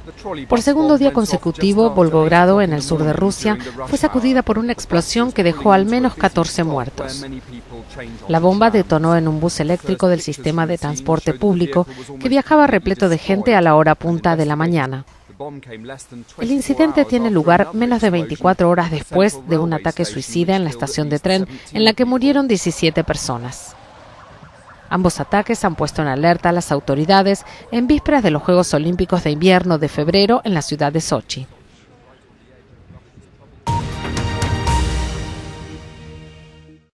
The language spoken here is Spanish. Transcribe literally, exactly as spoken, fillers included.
Por segundo día consecutivo, Volgogrado, en el sur de Rusia, fue sacudida por una explosión que dejó al menos catorce muertos. La bomba detonó en un bus eléctrico del sistema de transporte público que viajaba repleto de gente a la hora punta de la mañana. El incidente tiene lugar menos de veinticuatro horas después de un ataque suicida en la estación de tren en la que murieron diecisiete personas. Ambos ataques han puesto en alerta a las autoridades en vísperas de los Juegos Olímpicos de Invierno de febrero en la ciudad de Sochi.